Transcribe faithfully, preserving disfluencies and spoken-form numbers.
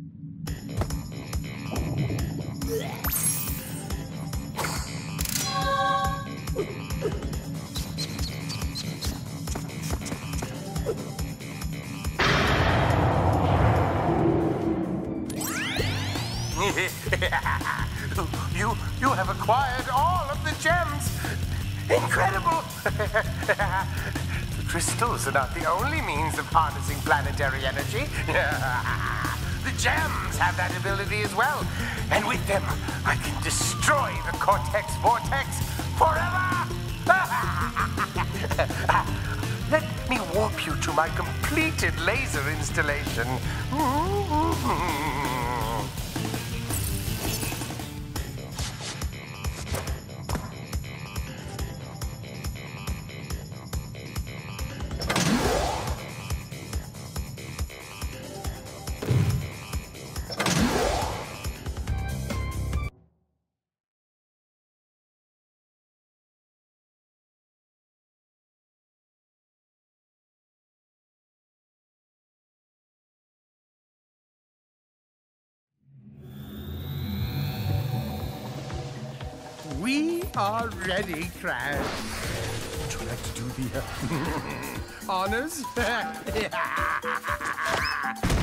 you, you have acquired all of the gems. Incredible! The crystals are not the only means of harnessing planetary energy. The gems have that ability as well. And with them, I can destroy the Cortex Vortex forever! Let me warp you to my completed laser installation. We are ready, Crash. Would you like to do the uh, honors?